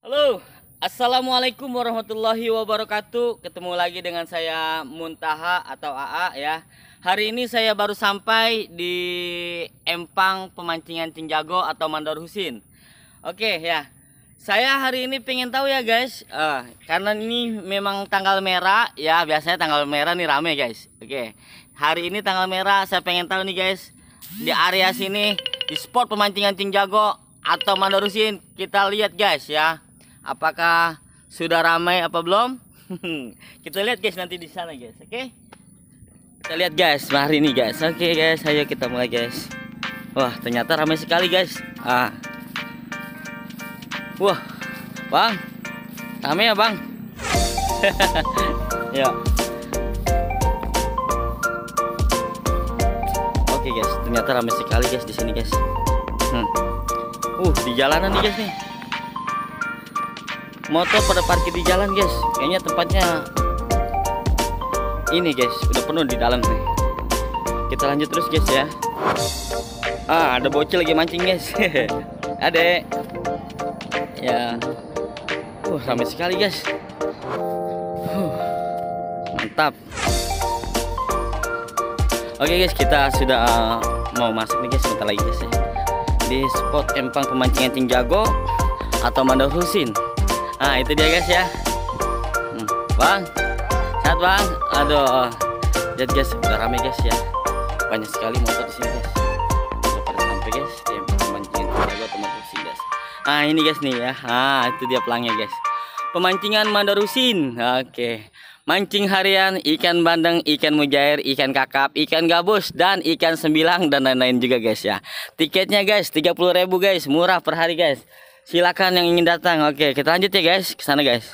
Halo, assalamualaikum warahmatullahi wabarakatuh. Ketemu lagi dengan saya Muntaha atau AA ya. Hari ini saya baru sampai di empang pemancingan Cinjago atau Mandar Husin. Oke ya, saya hari ini pengen tahu ya guys, karena ini memang tanggal merah ya. Biasanya tanggal merah nih rame guys. Oke, hari ini tanggal merah, saya pengen tahu nih guys, di area sini di spot pemancingan Cinjago atau Mandar Husin, kita lihat guys ya, apakah sudah ramai apa belum. Kita lihat guys nanti di sana guys. Oke, kita lihat guys hari ini guys. Oke guys, ayo kita mulai guys. Wah, ternyata ramai sekali guys. Wah bang, ramai ya bang. Ya. Oke guys, ternyata ramai sekali guys di sini guys. Di jalanan nih guys nih. Motor pada parkir di jalan guys. Kayaknya tempatnya ini guys, udah penuh di dalam nih. Kita lanjut terus guys ya. Ada bocil lagi mancing guys. Adek. Ya. Ramai sekali guys. Mantap. Oke guys, kita sudah mau masuk nih guys, sebentar lagi guys ya, di spot empang pemancingan Cinjago atau Mandar Husin. Itu dia guys ya. Bang, sehat bang. Aduh, lihat guys, udah rame guys ya. Banyak sekali motor di sini guys. Udah pada sampai guys di empang pemancingan Cinjago atau Mandar Husin guys. Ini guys nih ya. Itu dia pelangnya guys. Pemancingan Mandar Husin. Oke. Mancing harian, ikan bandeng, ikan mujair, ikan kakap, ikan gabus, dan ikan sembilang, dan lain-lain juga guys ya. Tiketnya guys 30.000 guys, murah per hari guys. Silakan yang ingin datang. Oke, kita lanjut ya guys, ke sana guys.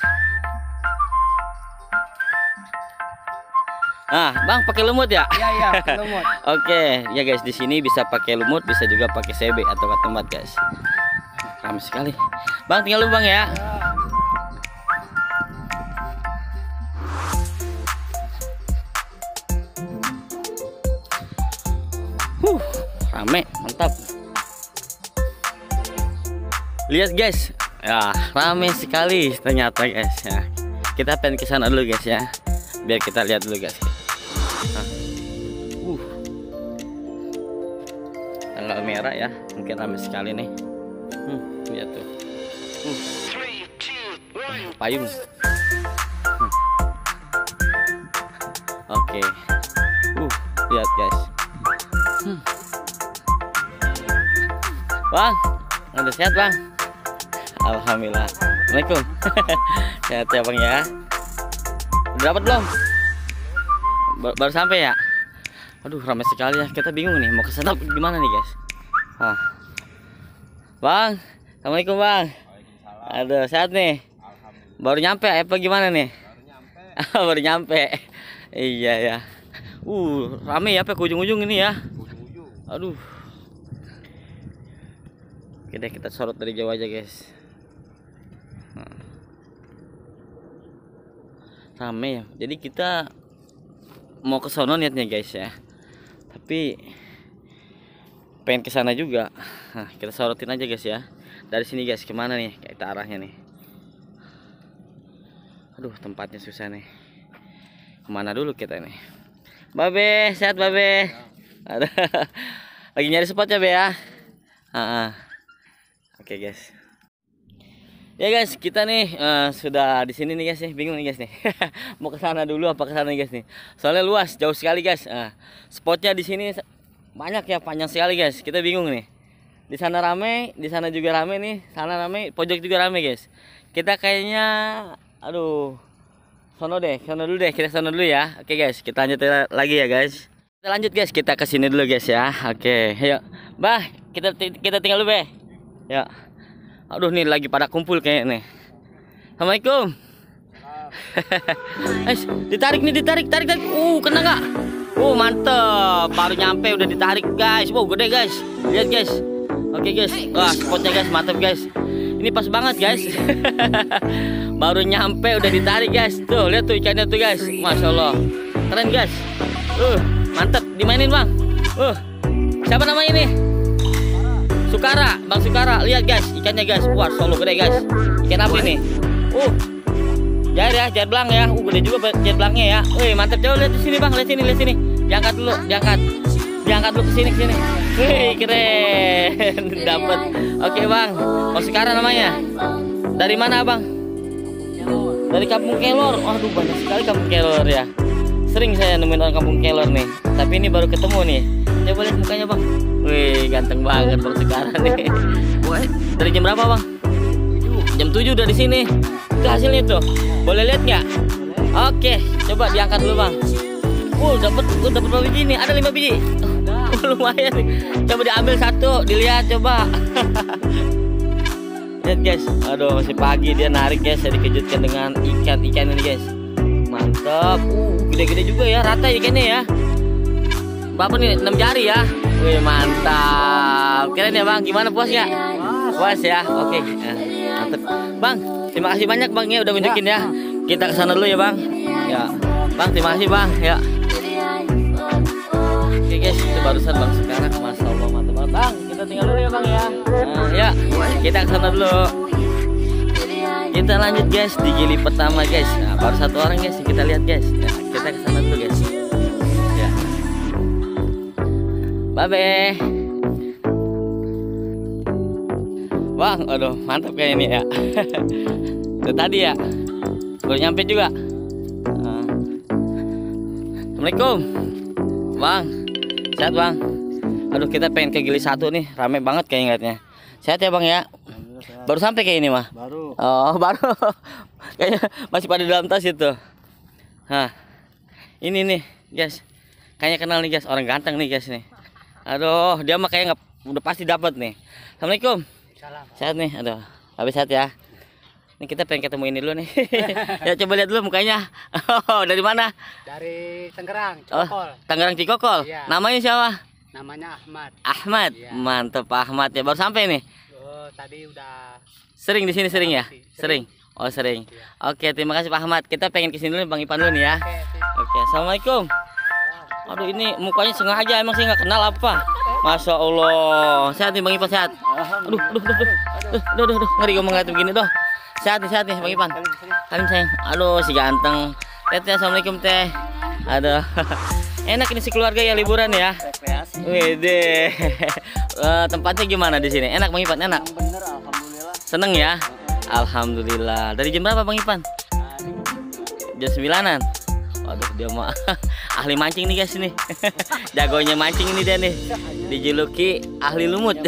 Bang pakai lumut ya? Iya, pakai lumut. Oke, ya guys, di sini bisa pakai lumut, bisa juga pakai CB atau ketempat guys. Ramai sekali. Bang tinggal lu bang ya. Rame, mantap. Lihat guys, ya rame sekali ternyata guys ya. Kita pengen ke sana dulu guys ya, biar kita lihat dulu guys. Tanggal merah ya, mungkin rame sekali nih. Lihat tuh. Payung. Oke. Lihat guys. Bang, udah sehat bang? Alhamdulillah. Assalamualaikum. Sehat ya bang ya. Udah dapat belum? Baru sampai ya? Aduh, ramai sekali ya. Kita bingung nih mau ke sana gimana nih guys. Bang, assalamualaikum bang. Aduh, sehat nih. Baru nyampe apa gimana nih? Baru nyampe. Iya ya. Rame ya sampai ke ujung-ujung ini ya. Aduh. Oke deh, kita sorot dari jauh aja guys. Rame ya. Jadi kita mau ke sono niatnya guys ya. Tapi pengen ke sana juga. Kita sorotin aja guys ya. Dari sini guys, kemana nih? Kita arahnya nih. Aduh, tempatnya susah nih. Kemana dulu kita nih? Babe, sehat babe. Ada. Lagi nyari spot ya be ya. Oke guys. Ya guys, kita nih sudah di sini nih guys nih. Bingung nih guys nih. Mau ke sana dulu apa ke sana nih guys nih. Soalnya luas, jauh sekali guys. Spotnya di sini banyak ya, panjang sekali guys. Kita bingung nih. Di sana rame, di sana juga rame nih. Sana rame, pojok juga rame guys. Kita kayaknya sono dulu deh. Kita sono dulu ya. Oke guys, kita lanjut lagi ya guys. Kita lanjut guys, kita ke sini dulu guys ya. Oke, ayo. Bah, kita tinggal dulu be. Ya. Aduh, nih lagi pada kumpul kayaknya nih. Assalamualaikum. Ditarik nih, ditarik. Kena nggak? Mantep. Baru nyampe udah ditarik guys. Gede guys. Lihat guys. Oke guys. Wah, spotnya guys, mantep guys. Ini pas banget guys. Baru nyampe udah ditarik guys. Tuh, lihat tuh ikannya tuh guys. Masya Allah. Keren guys. Mantep. Dimainin bang. Siapa namanya ini? Sukara, Bang Sukara, lihat guys, ikannya guys. Wah, solo gede guys. Ikan apa ini? Jair ya, jair belang ya. Gede juga jair belangnya ya. Wih, mantap. Coba lihat di sini Bang, lihat sini. Diangkat dulu, diangkat dulu ke sini. Wih, keren. Dapat. Oke Bang, Bang Sukara namanya. Dari mana Bang? Dari Kampung Kelor. Waduh, banyak sekali Kampung Kelor ya. Sering saya nemuin orang Kampung Kelor nih. Tapi ini baru ketemu nih. Coba lihat mukanya Bang. Wih, ganteng banget Bang Sukara nih. Dari jam berapa Bang? Jam 7 udah di sini. Itu hasilnya tuh. Boleh lihat nggak? Oke, coba diangkat dulu Bang. Dapat berapa biji nih? Ada 5 biji. Lumayan nih. Coba diambil satu, dilihat coba. Lihat guys. Aduh, masih pagi dia narik guys. Saya dikejutkan dengan ikan ini guys. Mantap. Gede-gede juga ya, rata ikannya ya. Berapa nih? 6 jari ya. Wih, mantap. Keren ya Bang. Gimana puasnya? Puas ya. Oke. Mantap. Bang, terima kasih banyak Bang ya udah nunjukin ya. Kita kesana dulu ya Bang. Ya. Bang, terima kasih Bang. Ya. Oke guys, itu barusan Bang sekarang. Masya Allah, mantap banget Bang. Kita tinggal dulu ya Bang ya. Ya, kita kesana dulu. Kita lanjut guys di gili pertama guys. Nah, baru satu orang guys. Kita lihat guys. Ya, kita kesana dulu guys. Ya. Bye. Bang, aduh mantap kayak ini ya. Itu tadi ya. Baru nyampe juga. Assalamualaikum Bang. Sehat Bang. Aduh, kita pengen ke gili 1 nih. Rame banget kayaknya. Sehat ya Bang ya. Baru sampai kayak ini mah. Baru. Oh, baru. Kayaknya masih pada dalam tas itu. Nah, ini nih guys. Kayaknya kenal nih guys. Orang ganteng nih guys nih. Aduh, dia mah kayak udah pasti dapat nih. Assalamualaikum. Sehat nih. Aduh, habis sehat ya. Ini kita pengen ketemu ini dulu nih. Ya coba lihat dulu mukanya. Oh, dari mana? Dari Tangerang, Cikokol. Tangerang Cikokol. Iya. Namanya siapa? Namanya Ahmad. Ahmad. Iya. Mantep Ahmad ya. Baru sampai nih. Oh, tadi udah Sering di sini sering ya? Sering. Oh, sering. Iya. Oke, terima kasih Pak Ahmad. Kita pengen kesini dulu Bang Ipan dulu nih ya. Oke, assalamualaikum. Aduh, ini mukanya sengaja emang sih nggak kenal apa. Masya Allah. Sehat nih Bang Ipan, sehat. Aduh. Ngeri gue ngeliat begini doh. Sehat nih Bang Ipan. Kalian sayang. Aduh, si ganteng. Teh, assalamualaikum teh. Aduh. Enak ini si keluarga ya liburan ya. Wede. Tempatnya gimana di sini? Enak Bang Ipan, enak. bener, alhamdulillah. Seneng ya? Alhamdulillah. Dari jam berapa Bang Ipan? Jam 9-an. Waduh, dia mah ahli mancing nih guys nih. Jagonya mancing ini dia nih. Dijuluki ahli lumut.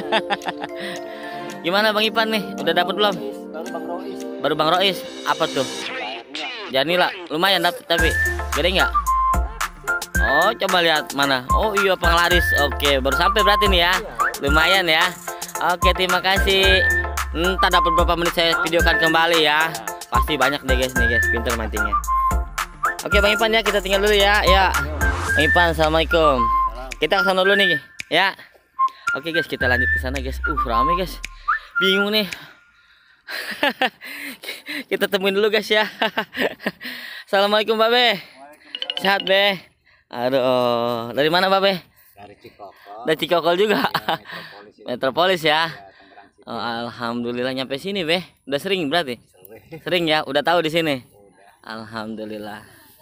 Gimana Bang Ipan nih? Udah dapat belum? Baru Bang Rois. Apa tuh? Janila. Lumayan dapat tapi gede nggak? Oh, coba lihat mana. Oh iya, penglaris. Oke, baru sampai berarti nih ya. Lumayan ya. Oke, terima kasih. Ntar dapat beberapa menit saya videokan kembali ya. Pasti banyak deh guys nih guys, pinter mancingnya. Oke Bang Ipan ya, kita tinggal dulu ya. Ya. Bang Ipan, assalamualaikum. Kita kesana dulu nih ya. Oke guys, kita lanjut ke sana guys. Rame guys. Bingung nih. Kita temuin dulu guys ya. Assalamualaikum Babe. Sehat Be. Aduh, dari mana Babe? Dari Cikokol. Dari Cikokol juga. Ya, Metropolis ya. Oh, alhamdulillah nyampe sini Be. Udah sering berarti? Sering ya, udah tahu di sini. Alhamdulillah.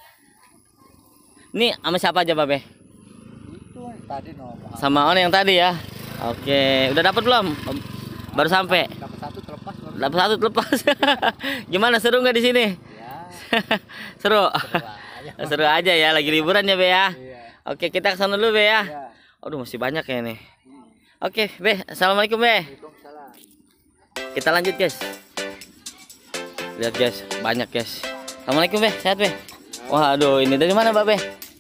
Ini sama siapa aja Babe? Itu tadi Sama on yang tadi ya. Oke, udah dapat belum? Baru sampai. Dapat satu terlepas. Gimana, seru nggak di sini? Ya. Seru. Seru aja ya, lagi liburan ya Be ya. Iya. Oke, kita kesana dulu Be ya. Iya. Aduh, masih banyak ya nih. Oke Be, assalamualaikum Be. Kita lanjut guys. Lihat guys, banyak guys. Assalamualaikum Be, sehat Be. Waduh, ini dari mana Mbak Be?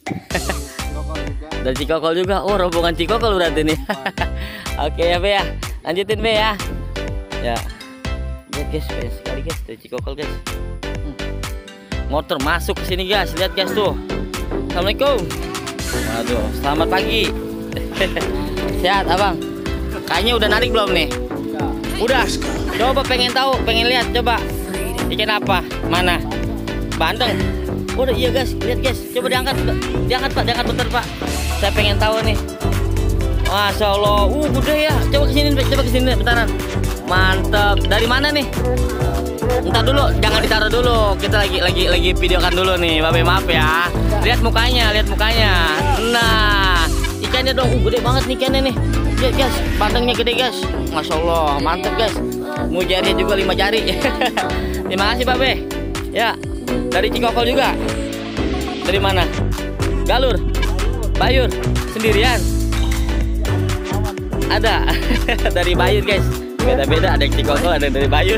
Dari Cikokol juga. Oh, rombongan Cikokol berarti nih. Oke ya Be ya, lanjutin Be ya. Ya. Lihat guys, banyak sekali guys dari Cikokol guys. Motor masuk ke sini guys, lihat guys tuh. Assalamualaikum. Waduh, selamat pagi. Sehat Abang? Kayaknya udah narik belum nih? Udah. Coba pengen tahu, pengen lihat coba. Ikan apa? Mana? Bandeng. Udah iya guys, lihat guys. Coba diangkat Pak, diangkat bentar Pak. Saya pengen tahu nih. Masya Allah, gede ya. Coba kesini, bentaran. Mantap. Dari mana nih? Entar dulu, jangan ditaruh dulu. Kita lagi videokan dulu nih, Babe, maaf ya. Lihat mukanya. Nah, ikannya dong, gede banget nih ikannya nih. Lihat guys, batangnya gede guys. Masya Allah, mantap guys. Mujarnya juga 5 jari. Terima kasih Babe. Ya, dari Cikokol juga. Dari mana? Galur, Bayur, sendirian. Ada dari Bayur guys. Beda-beda, ada yang Cikokol, ada yang dari Bayur.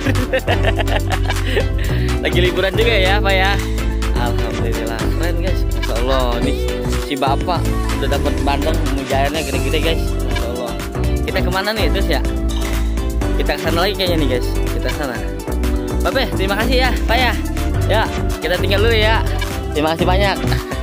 Lagi liburan juga ya Pak ya. Alhamdulillah, keren guys. Masya Allah, nih si bapak udah dapat bandeng mujairnya gede-gede guys. Masya Allah. Kita kemana nih terus ya? Kita kesana lagi kayaknya nih guys. Kita sana. Babe, terima kasih ya Pak ya. Ya, kita tinggal dulu ya. Terima kasih banyak.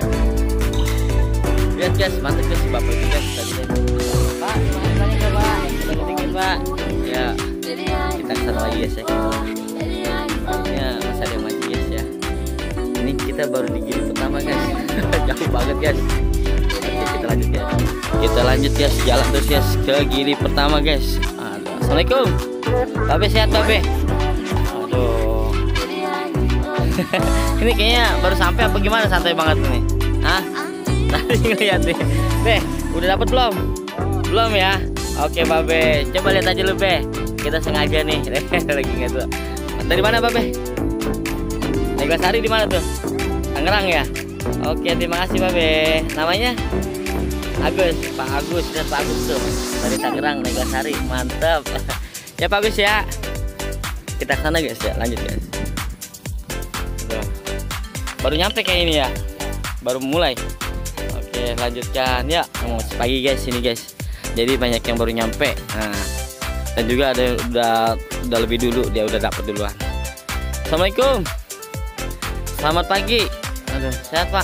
Lihat guys, mantap guys si bapak itu guys tadi guys. Pak, terima kasih banyak ya Pak. Kita tinggal Pak. Ya, kita kesana lagi guys ya. Ya, masih ada yang mancing guys ya. Ini kita baru di gili pertama guys. Jauh banget guys. Oke, kita lanjut ya. Kita lanjut guys, jalan terus guys ke gili pertama guys. Aduh, assalamualaikum. Babe sehat Babe. Aduh. Ini kayaknya baru sampai apa gimana, santai banget ini. Hah? Tadi ngeliat nih. Be, udah dapat belum? Belum ya? Oke Babe, coba lihat aja lu Be. Kita sengaja nih lagi nggak tuh. Dari mana Babe? Neglasari di mana tuh? Tangerang ya? Oke, terima kasih Babe. Namanya? Agus, Pak Agus, dan Pak Agus tuh dari Tangerang, Neglasari, mantap. Ya Pak Agus ya. Kita ke sana guys ya, lanjut guys. Tuh. Baru nyampe kayak ini ya, baru mulai. Oke, lanjutkan ya. Pagi guys ini guys. Jadi banyak yang baru nyampe. Nah, dan juga ada yang udah lebih dulu, dia udah dapet duluan. Assalamualaikum. Selamat pagi. Aduh, sehat Pak.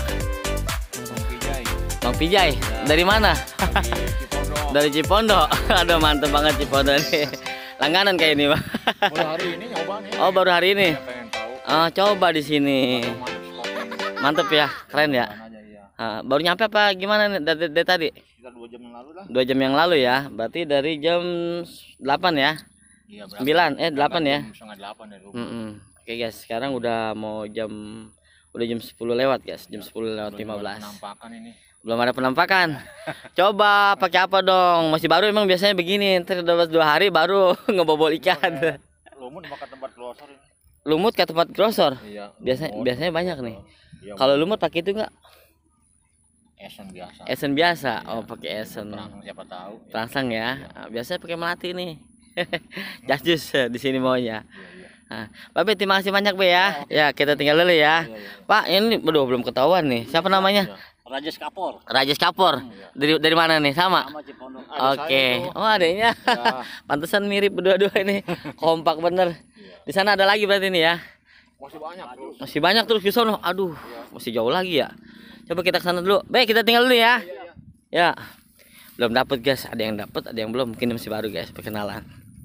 Bang Pijay. Dari mana? Dari Cipondo. Aduh, mantep banget Cipondo nih. Langganan kayak ini Pak. Baru hari ini nyoba nih. Oh, baru hari ini. Pengen tahu. Oh, coba di sini. Mantep ya, keren ya. Baru nyampe apa gimana nih dari tadi? Sekitar 2 jam yang lalu lah. 2 jam yang lalu ya. Berarti dari jam 8 ya. Iya, 9 8 ya. Setengah 8 dari rumah. Oke guys, sekarang udah jam 10 lewat guys. Jam 10 lewat 15. Penampakan ini. Belum ada penampakan. Coba pakai apa dong? Masih baru emang biasanya begini. Ntar udah 2 hari baru ngebobol ikan. Lumut makan tempat grosor ini. Lumut ke tempat grosor. Iya. Biasanya banyak nih. Iya, kalau lumut pakai itu enggak? Esen biasa. Esen biasa. Iya. Oh, pakai esen. Terangsang siapa tahu. Terangsang ya. Nah, biasanya pakai melati nih. Jus di sini maunya. Iya. Nah, Babe terima kasih banyak Be ya. Ya, kita tinggal dulu ya. Pak, ini belum ketahuan nih. Siapa namanya? Rajes Kapor. Rajes Kapor. Dari mana nih? Sama? Sama Cipondo. Oke. Oh, adanya. Ya. Pantesan mirip berdua-dua ini. Kompak bener. Di sana ada lagi berarti nih ya. Masih banyak terus. Masih banyak terus di sono. Aduh, masih jauh lagi ya. Coba kita ke sana dulu. Baik, kita tinggal dulu ya. Ya. Belum dapat guys, ada yang dapat, ada yang belum. Mungkin masih baru guys, perkenalan.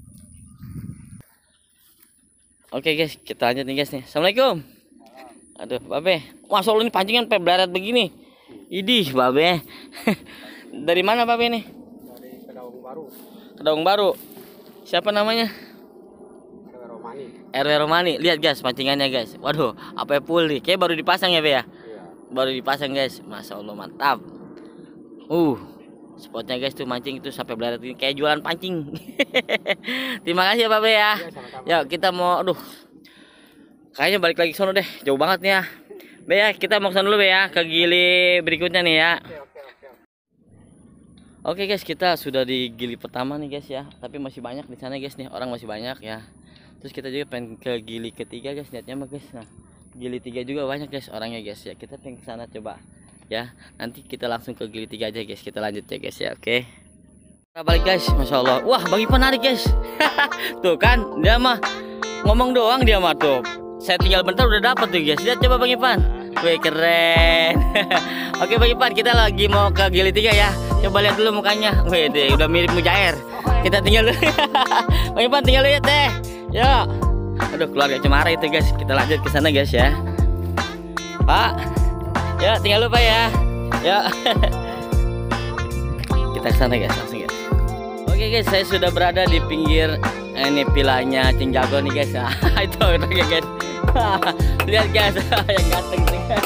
Oke guys, kita lanjut nih guys nih. Assalamualaikum. Aduh, Babe. Wah, soal ini pancingan sampai belarat begini. Idih, Babe. Dari mana Babe nih? Dari Kedaung Baru. Kedaung Baru. Siapa namanya? Romani. RW Romani. Lihat guys, pancingannya guys. Waduh, apa full nih? Kayak baru dipasang ya, Be ya? Iya. Baru dipasang guys. Masya Allah, mantap. Spotnya guys tuh mancing itu sampai belarat ini kayak jualan pancing. Terima kasih ya Babe ya. Ya kita mau, aduh, kayaknya balik lagi ke sono deh, jauh banget nih ya. Be ya, kita mau ke sono dulu Be ya, ke gili berikutnya nih ya. Oke guys, kita sudah di gili pertama nih guys ya, tapi masih banyak di sana guys nih, orang masih banyak ya. Terus kita juga pengen ke gili ketiga guys, niatnya mah guys. Nah, gili 3 juga banyak guys orangnya guys ya. Kita pengen ke sana coba. Ya, nanti kita langsung ke gili 3 aja guys. Kita lanjut ya guys ya, oke. Kita balik guys, Masya Allah. Wah, Bang Ipan narik guys. Tuh kan, dia mah ngomong doang dia mah tuh. Saya tinggal bentar udah dapat tuh guys. Lihat coba Bang Ipan. Wih, keren. Oke Bang Ipan, kita lagi mau ke gili 3 ya. Coba lihat dulu mukanya. Wih, deh, udah mirip mujair. Kita tinggal dulu. Bang Ipan tinggal lihat deh. Ya. Aduh, keluarga Cemara itu guys. Kita lanjut ke sana guys ya. Pak. Ya, tinggal lupa ya. Ya. Kita ke sana guys, langsung guys. Oke guys, saya sudah berada di pinggir ini pilanya Cing Jago nih guys. Itu orangnya guys. Lihat guys, yang ganteng nih guys.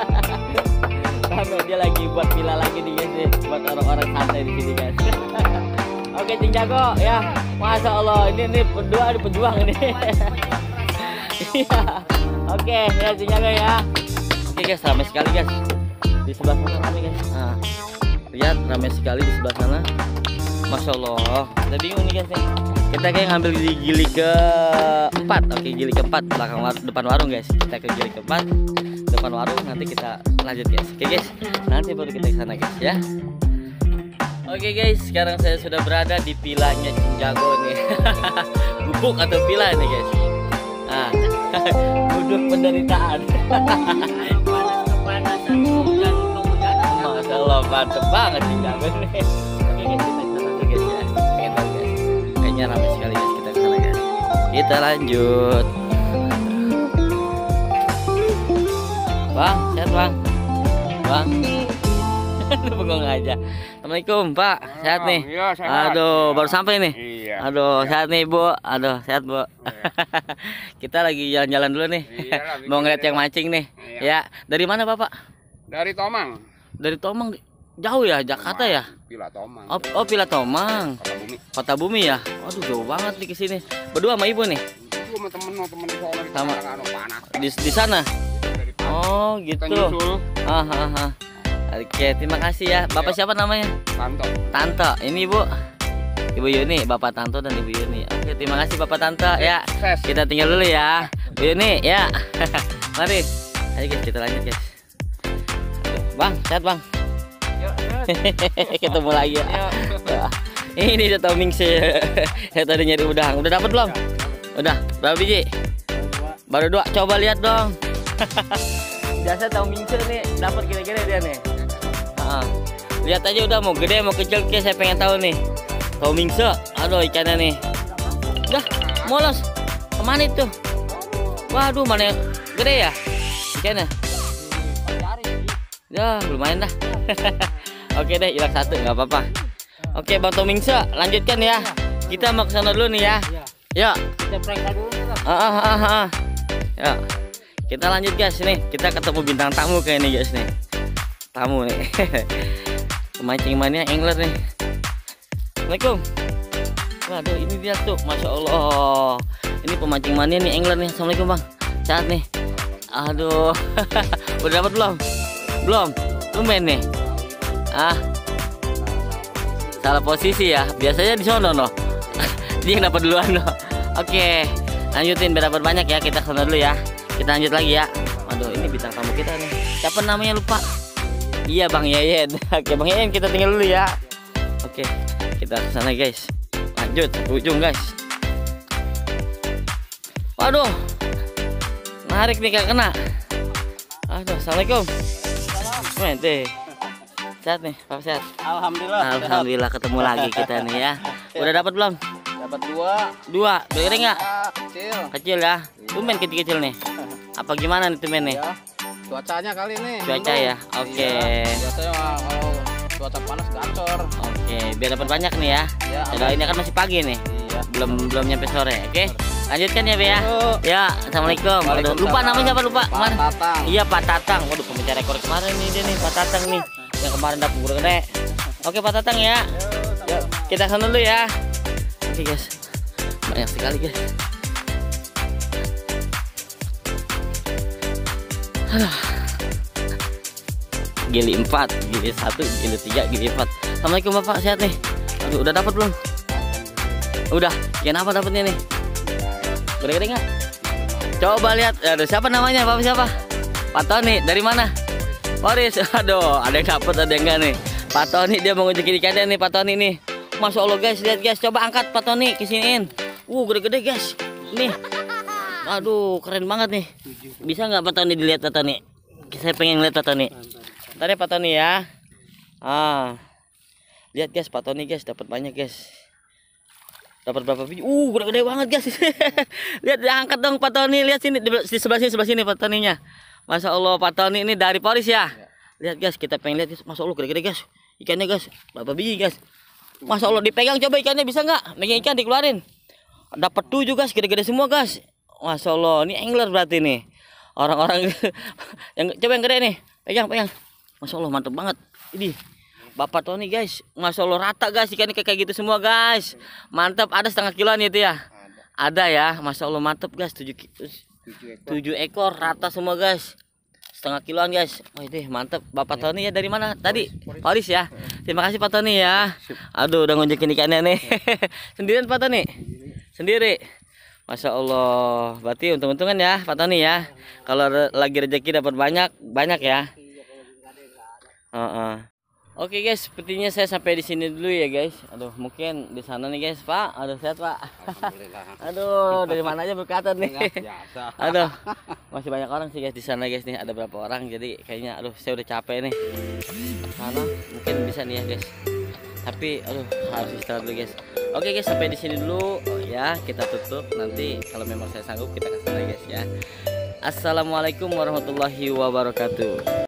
Dia lagi buat pila lagi nih guys nih, buat orang-orang santai di sini guys. Oke Cing Jago ya, masya Allah ini berdua ada pejuang ini. Iya. Oke ya Cing Jago ya. Oke guys, ramai sekali guys di sebelah sana ramai guys. Nah, lihat ramai sekali di sebelah sana. Masya Allah, kita bingung nih guys nih. Kita kayak ngambil di gili keempat. Oke, gili keempat depan warung guys. Kita ke gili keempat depan warung, nanti kita lanjut guys. Oke guys, nanti baru kita ke sana guys ya. Oke guys, sekarang saya sudah berada di pilanya Cing Jago nih. Gubuk atau pila nih guys. Nah, duduk penderitaan. Masya Allah, mantep banget Cing Jago nih. Oke guys, kita ke sana guys ya. Pengen tahu guys. Kayaknya ramai sekali guys, kita ke sana guys. Kita lanjut. Bang, sehat bang. Bang. Bengong aja. Assalamualaikum Pak, sehat nih? Iya, sehat. Aduh, baru sampai nih. Iya. Aduh, sehat nih Bu. Aduh, sehat Bu. Kita lagi jalan-jalan dulu nih. Iyalah, Mau ngeliat yang mancing nih. Iya. Ya, dari mana Bapak? Dari Tomang. Dari Tomang. Jauh ya, Jakarta ya? Pila Tomang. Oh, Pila Tomang. Kota Bumi. Kota Bumi ya? Waduh, jauh banget nih ke sini. Berdua sama Ibu nih? Itu sama temen di sono Sama. panas. Di sana? Dari Oh, kita gitu. nyusul Ah. Oke, terima kasih ya. Bapak siapa namanya? Tanto. Tante. Ini Ibu. Ibu Yuni, Bapak Tanto dan Ibu Yuni. Oke, terima kasih Bapak Tante ya. Sukses. Kita tinggal dulu ya. Bu Yuni ya. Mari. Ayo guys, kita lanjut guys. Bang, sehat Bang. Ketemu lagi ya. Ya. Ini udah toming sih. Saya tadi nyari udang. Udah dapat belum? Udah. Berapa biji? Baru 2. Coba lihat dong. Biasa toming nih dapat kira-kira dia nih. Lihat aja udah mau gede mau kecil kayak saya pengen tahu nih. Tomingse, aduh ikannya nih. Udah, molos. Kemana itu? Waduh, mana yang gede ya? Ikannya. Ya, lumayan dah. Oke deh, hilang 1 nggak apa-apa. Oke, Bang Tomingse, lanjutkan ya. Kita mau ke sana dulu nih ya. Ya. Kita prank dulu nih. Ya. Kita lanjut guys nih. Kita ketemu bintang tamu kayak nih guys nih. Tamu nih. Pemancing mania angler nih. Assalamualaikum. Waduh, ini dia tuh, masya Allah. Ini pemancing mania nih angler nih. Assalamualaikum Bang. Sehat nih. Aduh. Udah dapat belum? Belum. Tumben nih. Salah posisi ya. Biasanya di sono no. Dia yang dapat duluan no. Oke. Lanjutin biar dapat banyak ya. Kita ke sana dulu ya. Kita lanjut lagi ya. Waduh, ini bintang tamu kita nih. Siapa namanya lupa? Iya Bang Yeyen. Oke Bang Yeyen, kita tinggal dulu ya. Oke, kita ke sana guys. Lanjut ke ujung guys. Waduh, narik nih gak kena. Aduh, assalamualaikum. Mente. Sehat nih, Pak sehat. Alhamdulillah. Alhamdulillah ketemu lagi kita nih ya. Udah dapat belum? Dapat 2. 2. Gede nggak? Kecil. Kecil ya. Tumben kecil-kecil nih. Apa gimana nih tumben nih? Ya. Cuacanya kali ini. Cuaca ya. Oke. Iya. Biasanya kalau cuaca panas gacor. Oke, biar dapat banyak nih ya. Ya. Kalau ini kan masih pagi nih. Iya. Belum nyampe sore. Oke. Lanjutkan ya, Be ya. Yuk. Ya, assalamualaikum. Waduh, lupa namanya siapa lupa? Pak Kemarin. Tatang. Iya, Pak Tatang. Waduh, pembicara rekor kemarin nih dia nih, Pak Tatang nih. Yang kemarin dapat guru gede. Oke, Pak Tatang ya. Yuk, kita sana dulu ya. Oke, guys. Banyak sekali, guys. Gili 4, gili 1, gili 3, gili 4. Assalamualaikum Bapak, sehat nih. Aduh, udah dapat belum? Udah. Ikan apa dapatnya nih? Gede-gede nggak? Coba lihat. Aduh, siapa namanya? Bapak siapa? Pak Tony. Dari mana? Boris. Aduh, ada yang dapat, ada yang enggak nih. Pak Tony dia mau ngejekin ikannya nih, Pak Tony nih. Masya Allah guys, lihat guys. Coba angkat Pak Tony kesiniin. Gede-gede guys. Nih. Aduh, keren banget nih. Bisa nggak Pak Tony dilihat Pak Tony? Saya pengen lihat Pak Tony. Ntar ya Pak Tony ya. Lihat guys, Pak Tony guys dapat banyak guys. Dapat berapa biji? Gede-gede banget guys. Lihat diangkat dong Pak Tony. Lihat sini di sebelah sini Pak Tony-nya. Masya Allah Pak Tony ini dari Poris ya. Lihat guys, kita pengen lihat guys. Masya Allah gede-gede guys. Ikannya guys. Berapa biji guys? Masya Allah, dipegang coba ikannya, bisa nggak? Megang ikan dikeluarin. Dapat 7 guys, gede-gede semua guys. Masya Allah, ini angler berarti nih. Orang-orang yang coba yang gede nih, pegang. Masya Allah, mantep banget. Ini Bapak Tony guys, Masya Allah rata guys, ikannya kayak gitu semua guys. Mantap, ada setengah kiloan itu ya? Ada ya, Masya Allah mantep guys, 7 ekor rata semua guys. Setengah kiloan guys. Oh itu mantep. Bapak Tony ya dari mana tadi? Paris ya. Terima kasih Pak Tony ya. Aduh udah ngonjekin ikannya nih. Sendirian Pak Tony? Sendiri. Masya Allah. Berarti untung-untungan ya Pak Tony ya. Kalau lagi rezeki dapat banyak ya. Oke guys, sepertinya saya sampai di sini dulu ya guys. Aduh, mungkin di sana nih guys, Pak. Aduh, sehat Pak. Aduh, dari mana aja berkata nih. Aduh, masih banyak orang sih guys di sana guys nih. Ada berapa orang? Jadi kayaknya, aduh, saya udah capek nih. Sana mungkin bisa nih ya guys. Tapi, aduh, harus istirahat dulu guys. Oke guys, sampai di sini dulu. Oh ya, kita tutup. Nanti kalau memang saya sanggup kita ke sana guys ya. Assalamualaikum warahmatullahi wabarakatuh.